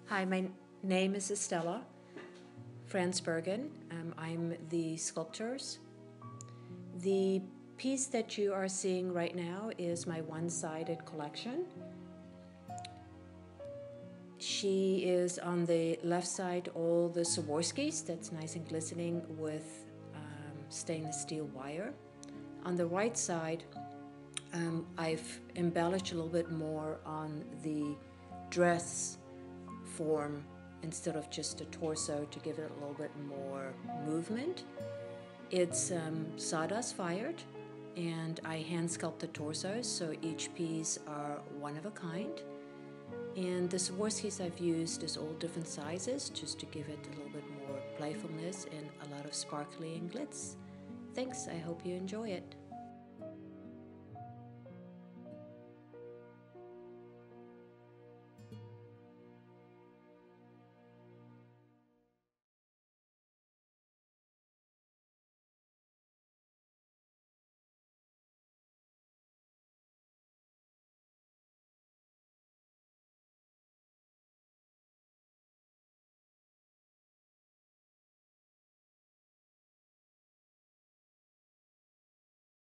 Hi, my name is Estella Fransbergen. I'm the sculptors. The piece that you are seeing right now is my one-sided collection. She is on the left side all the Sawdust that's nice and glistening with stainless steel wire. On the right side, I've embellished a little bit more on the dress form instead of just a torso to give it a little bit more movement. It's sawdust fired, and I hand sculpt the torsos, so each piece are one of a kind. And the swarovskis I've used is all different sizes just to give it a little bit more playfulness and a lot of sparkly and glitz. Thanks, I hope you enjoy it.